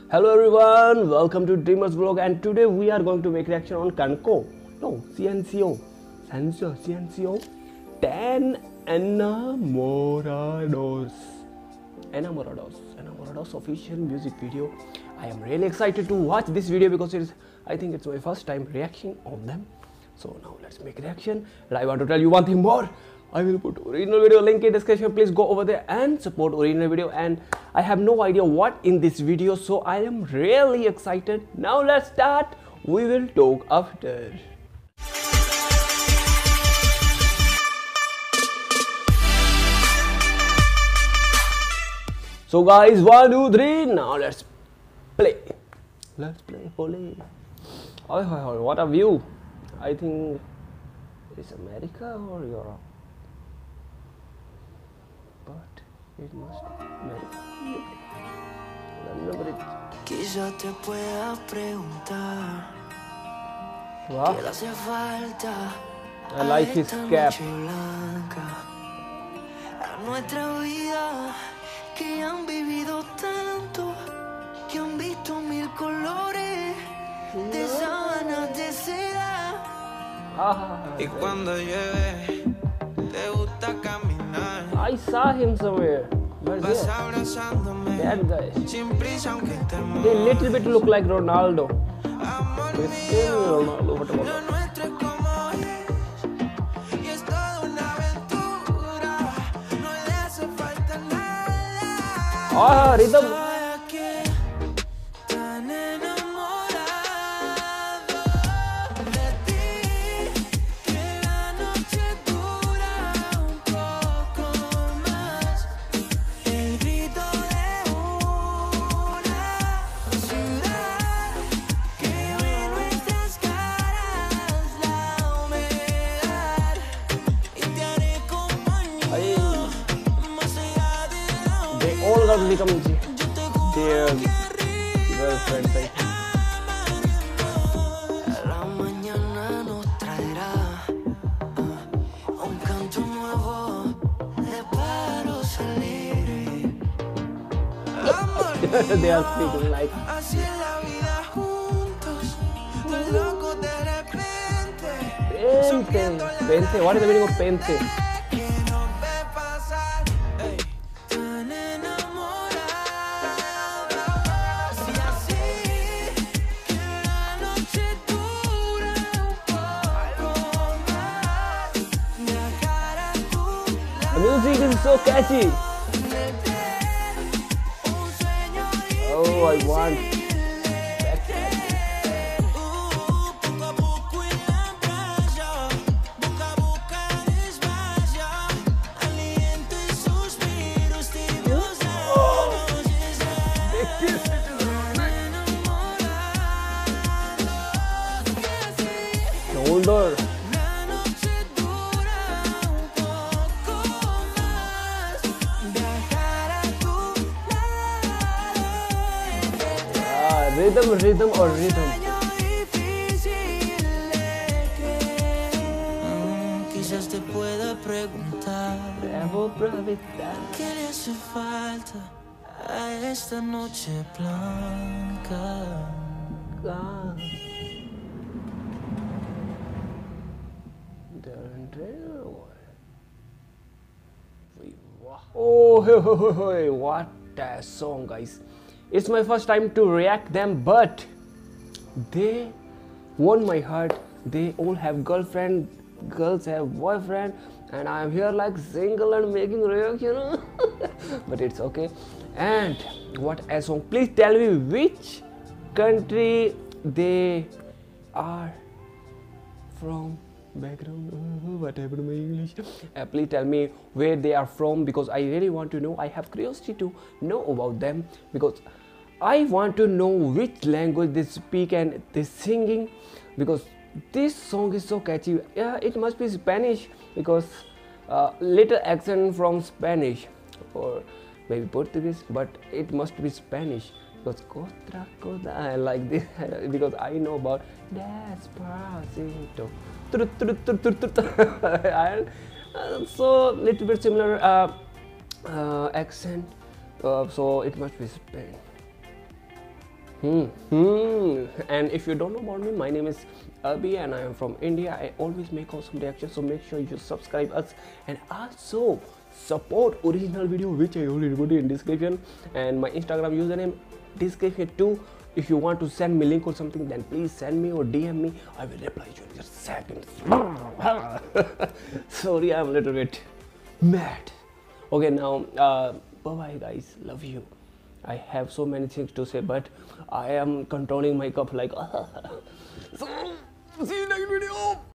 Hello everyone, welcome to Dreamers Vlog, and today we are going to make reaction on CNCO 10 Enamorados official music video. I am really excited to watch this video because I think it's my first time reaction on them. So now let's make reaction. And I want to tell you one thing more. I will put original video link in description. Please go over there and support original video. And I have no idea what in this video, so I am really excited. Now let's start. We will talk after. So guys, 1, 2, 3. Now let's play. Let's play holy. Oh, what a view! I think it's America or Europe. But it must be America. Quizá te pueda preguntar Wow. qué le hace falta I like his esta cap. noche blanca, a nuestra vida que han vivido tanto, que han visto mil colores de sábanas de seda. Y cuando llueve te gusta caminar. I saw him somewhere. Where's Vas he? abrazándome That guy. sin prisa aunque te They little bit look like Ronaldo. amor Cristiano mío. Ronaldo, what Lo about? nuestro es como es, y es toda una aventura, no le hace falta nada. Rhythm. Estoy aquí, tan enamorado de ti, que la noche dura un poco más. El grito de una ciudad que ve nuestras caras, la humedad, y te haré compañía más allá de la They all got become their girlfriends. I think. La mañana nos traerá un canto nuevo de paros alegres. Amor They are speaking like. así es la vida juntos, tan locos de repente. Pente. What is the meaning of pente? Que nos ve pasar, ey, tan enamorados, y así que la noche dura un poco más. Viajar a tu The music is so catchy. un sueño Oh, I want. poco a poco en la playa, boca a boca despacio, aliento y suspiros tibios Shoulder. la noche dura un poco más, viajar a tu lado. Rhythm or rhythm. Difícil de creer. Quizás te pueda preguntar Bravo, bravita. qué le hace falta a esta noche blanca. Oh, hey, what a song, guys. It's my first time to react them, but they won my heart. They all have girlfriend, girls have boyfriend, and I'm here like single and making reaction. But it's okay. And what a song. Please tell me which country they are from. Background, what happened to my English? Please tell me where they are from, because I really want to know. I have curiosity to know about them, because I want to know which language they speak and they singing, because this song is so catchy. Yeah, it must be Spanish, because little accent from Spanish or maybe Portuguese, but it must be Spanish. Because Costa Coda, I like this because I know about Despacito. And so little bit similar accent, so it must be Spain. And if you don't know about me, my name is Abhi and I am from India. I always make awesome reactions, so make sure you subscribe us and also support original video, which I already put in description, and my Instagram username description too. If you want to send me link or something, then please send me or DM me. I will reply you in just seconds. Sorry, I'm a little bit mad. Okay, now bye bye guys, love you. I have so many things to say, but I am controlling my cup like so see you next video.